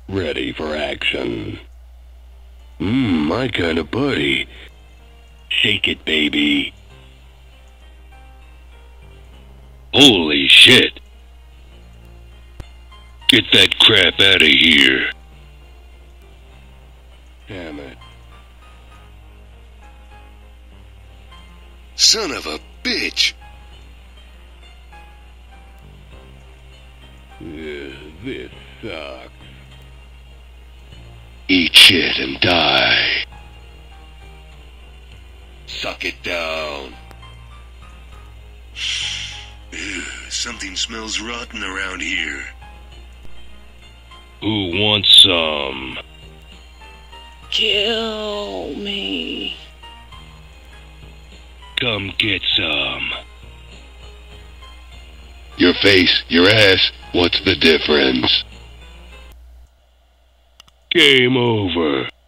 Ready for action. My kind of party. Shake it, baby. Holy shit. Get that crap out of here. Damn it. Son of a bitch! This sucks. Eat shit and die. Suck it down. Ew, something smells rotten around here. Who wants some? Kill me. Come get some. Your face, your ass, what's the difference? Game over.